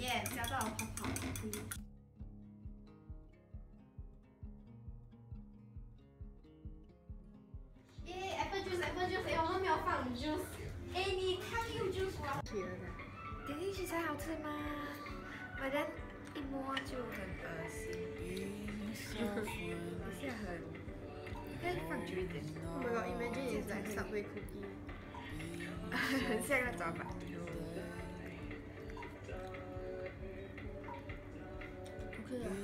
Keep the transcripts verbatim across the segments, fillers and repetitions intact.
耶，加到泡泡。耶 ，apple juice，apple juice， 哎，我们没有放 juice。哎，你看有 juice 吗？ 点进去才好吃吗？反正一摸就很恶心。而且很，应该放久一点。 Oh my god, imagine it's like Subway cookie. 很像那招牌。 OK 了。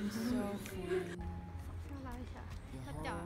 再拉一下，它掉了。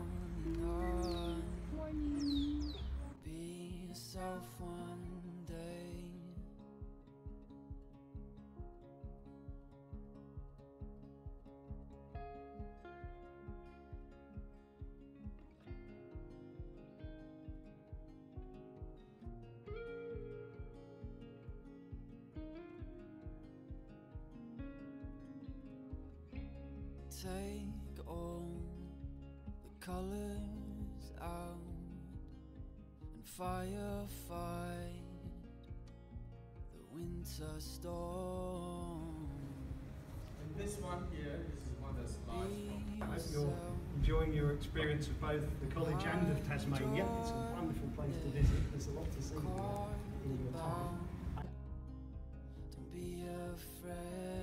Take all the colors out and firefight the winter storm. And this one here, this is one that's large. I hope you're enjoying your experience of both the college and of Tasmania. It's a wonderful place to visit. There's a lot to see in your time. Don't be afraid.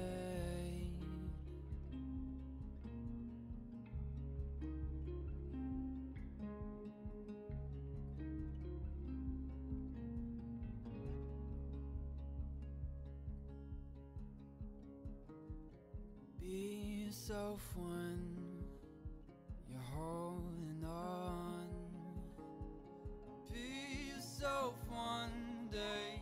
Be yourself when you're holding on. Be yourself one day.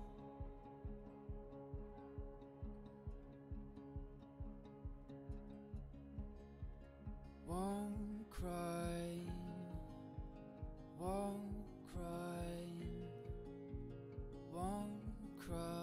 Won't cry, won't cry, won't cry.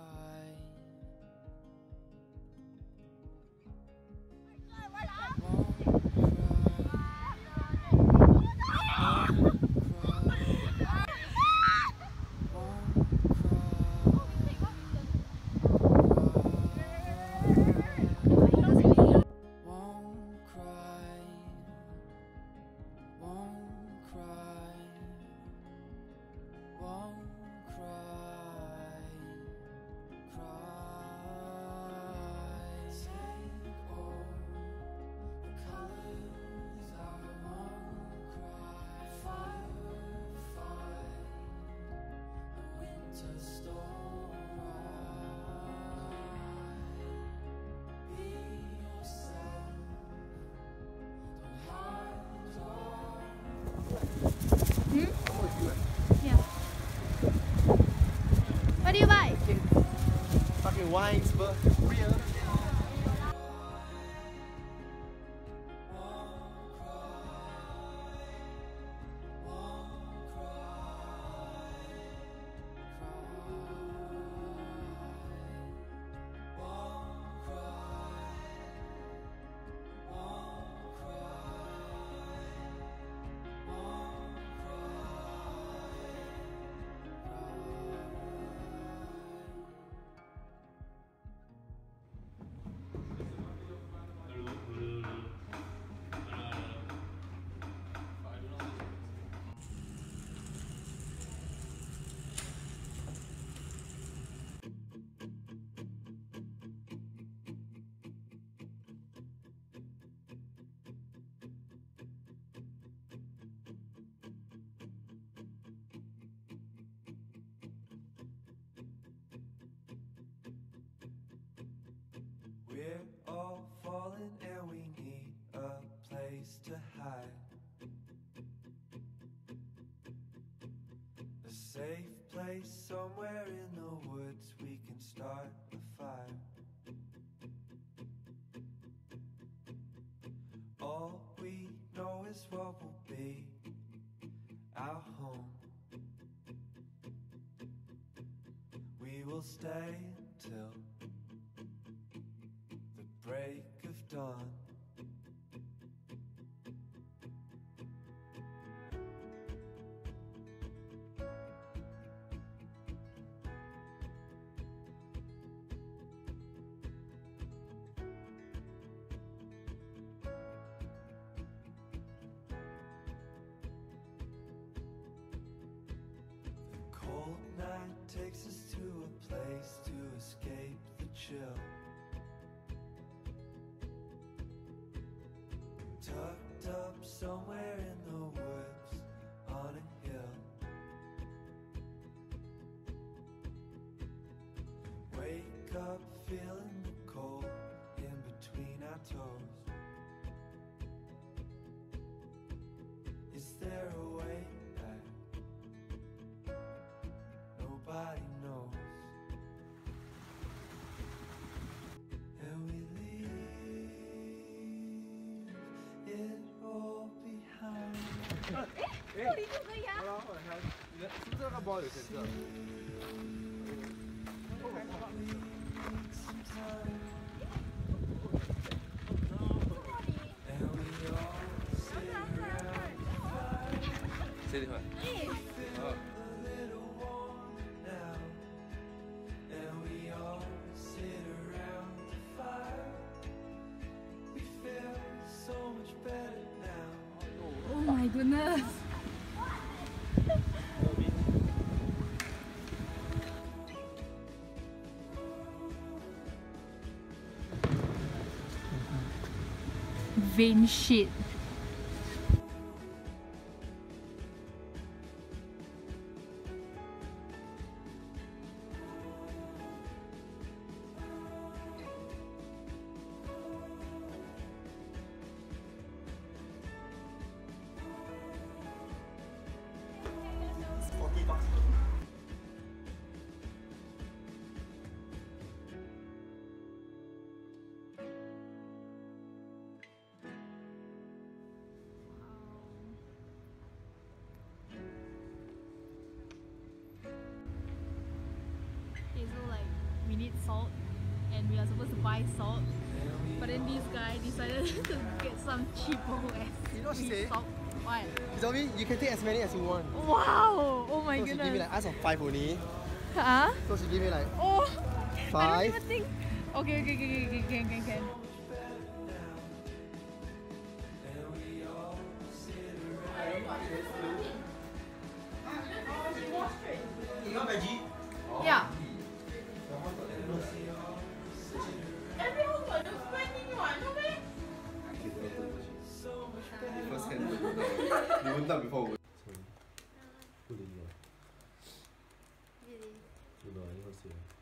Hmm? Yeah. What do you buy? Fucking wines, but real. We're all falling and we need a place to hide. A safe place somewhere in the woods we can start a fire. All we know is what will be our home. We will stay till the break of dawn. takes us to a place to escape the chill. Tucked up somewhere in the woods on a hill. Wake up feeling the cold in between our toes. Is there a way back? Nobody knows. And we leave it all behind. 哎，这里就可以啊。好了，我看，你的是不是这个包有颜色？ 这里块。哦。 Oh my goodness. Vein shit. forty bucks. Okay, so like we need salt and we are supposed to buy salt, but then this guy decided to get some cheapo ass You know what she said? salt. What? You told me you can take as many as you want. Wow! Oh my So she goodness. give me like ask of five only. Huh? So she give me like Oh! I five. don't even think. Okay, okay, okay, okay, okay, can, can, can. You want veggie? Yeah. First hand, you went down before. Really? You know, I never see.